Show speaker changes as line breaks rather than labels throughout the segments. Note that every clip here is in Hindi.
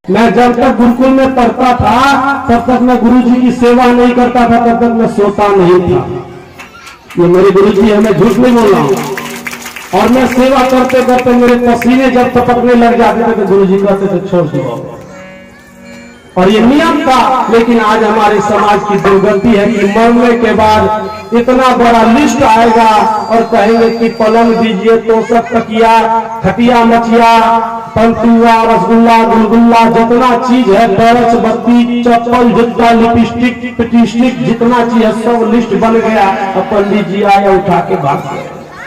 मैं जब तक गुरुकुल में पढ़ता था तब तक मैं गुरुजी की सेवा नहीं करता था, तब तक मैं सोता नहीं था। ये मेरे गुरुजी है, मैं झूठ नहीं बोल रहा हूं। और मैं सेवा करते करते मेरे पसीने जब टपकने लग जाते थे तो गुरुजी कहते थे छोड़ दो, और ये नियम था। लेकिन आज हमारे समाज की दुर्गति है कि मरने के बाद इतना बड़ा लिस्ट आएगा और कहेंगे कि पलंग दीजिए तो सब तकिया, खटिया, मचिया, पंतुआ, रसगुल्ला, गुलगुल्ला, जितना चीज है, टॉर्च, बत्ती, चप्पल, जूता, लिपस्टिक, पिटिस्टिक, जितना चीज है सब लिस्ट बन गया। अब पंडित जी आए उठा के भाग गए।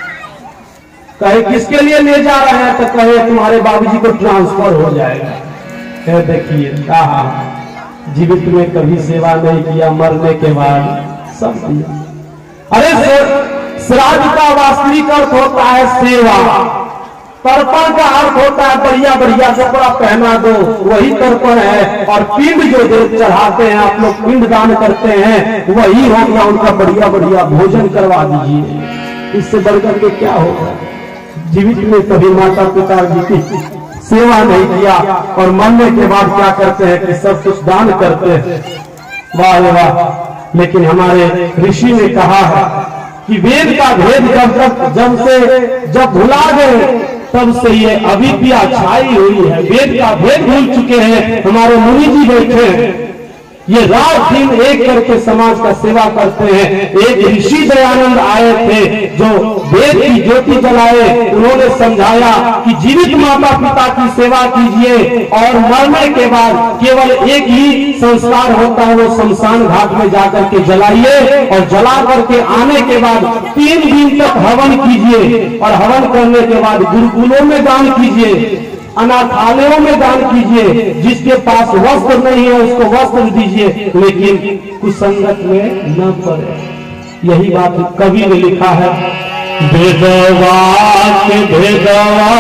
कहे किसके लिए ले जा रहे हैं, तो कहे तुम्हारे बाबूजी को ट्रांसफर हो जाएगा। देखिए कहा जीवित में कभी सेवा नहीं किया, मरने के बाद सब किया। अरे श्राद्ध का वास्तविक अर्थ होता है सेवा, तर्पण का अर्थ होता है बढ़िया बढ़िया कपड़ा पहना दो, वही तर्पण है। और पिंड जो देव चढ़ाते हैं, आप लोग पिंड दान करते हैं, वही होगा उनका बढ़िया बढ़िया भोजन करवा दीजिए। इससे बढ़कर के क्या होगा? जीवित में कभी माता पिता जी की सेवा नहीं किया और मरने के बाद क्या करते हैं कि सब कुछ दान करते हैं। वाह वाह। लेकिन हमारे ऋषि ने कहा है कि वेद का भेद जब भुला गए तब से ये अविद्या छाई हुई है। वेद का भेद भूल चुके हैं। हमारे मुनि जी बैठे हैं, ये रात दिन एक करके समाज का सेवा करते हैं। एक ऋषि दयानंद आए थे जो वेद की ज्योति जलाए। उन्होंने समझाया कि जीवित माता पिता की सेवा कीजिए और मरने के बाद केवल एक ही संस्कार होता है, वो शमशान घाट में जाकर के जलाइए और जला करके आने के बाद 3 दिन तक हवन कीजिए और हवन करने के बाद गुरुकुलों में दान कीजिए, अनाथालयों में दान कीजिए। जिसके पास वस्त्र नहीं है उसको वस्त्र दीजिए, लेकिन कुसंगत में न पड़े। यही बात कवि ने लिखा है। भेदवा के भेदवा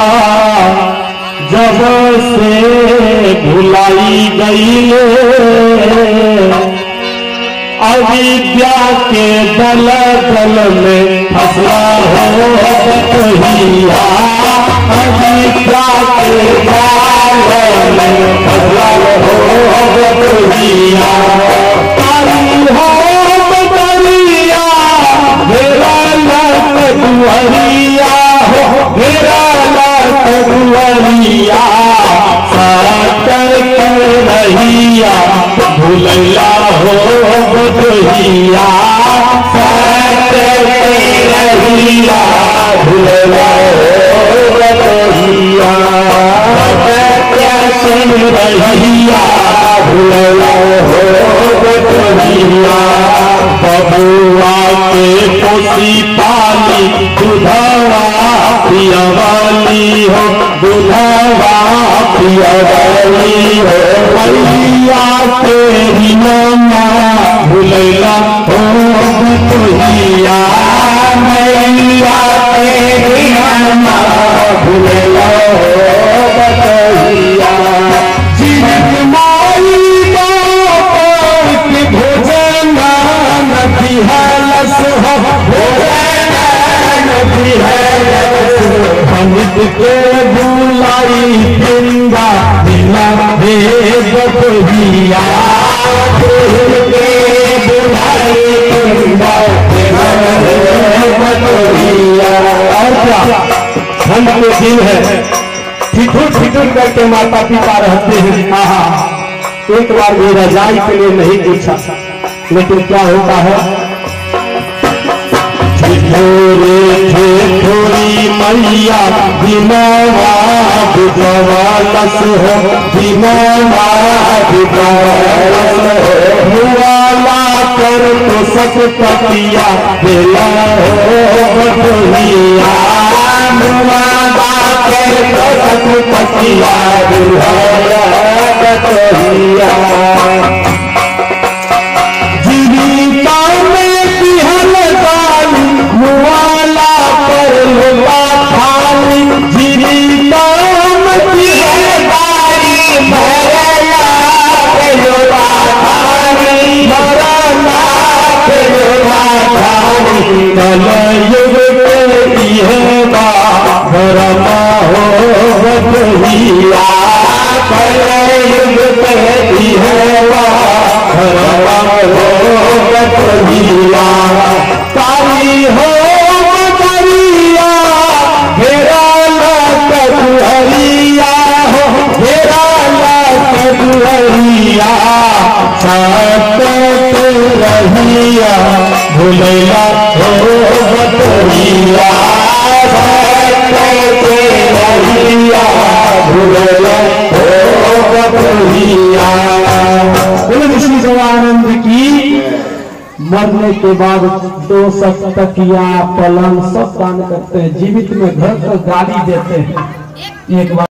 जब से भुलाई गई, अविद्या के दल दल में फंसा हो कहिया, अविद्या के जाल में फंसा हो कहिया। तारी हो बदरिया घेरा लत दुहरिया हो, घेरा लत दुहरिया, साटर के रहिया भुलैया हो बदरिया, साटर के रहिया भुलैया हो बदरिया, रहिया भुलैया हो बदरिया। बबुआ के पोसी पाली दुधवा पियवाली हो, दुधवा पियवाली हो, मैया तेरी मामा भुलैया हो बदरिया, मैया तेरी मामा भुलैया हो बदरिया। जीवित माई के भोजन नदी है लस हो, भोजन नदी है लस, पंडित के बुलाई पिंदा दिला भेद बहिया, के बुलाई पिंदा दिला भेद बहिया। और क्या ठंड के दिन है, ठिठुर करके माता पिता रहते हैं। आहा, एक बार भी रजाई के लिए नहीं पूछा, लेकिन क्या होता है? ठिठुरी मैया दिनवा दुजवालस हो, दिनवा दुजवालस हो, हुआला कर तो सत पतिया दिला हो बदरिया, हुआला कर तो सत पतिया दिला बदरिया। जीविता में पिहल गाली मुआला पर लोला थाली, जीविता में पिहल गाली मरला पे लोला थाली, मरला पे लोला थाली। कलयुग के इहे बा भरमा हो बदरिया, कलयुग भूलैला हो बटोहिया भूलैला हो बटोहिया। बोले विष्णु सवानंद की। मरने के बाद 2 तकिया पलंग सब दान करते हैं, जीवित में घर पर गाली देते हैं। एक बार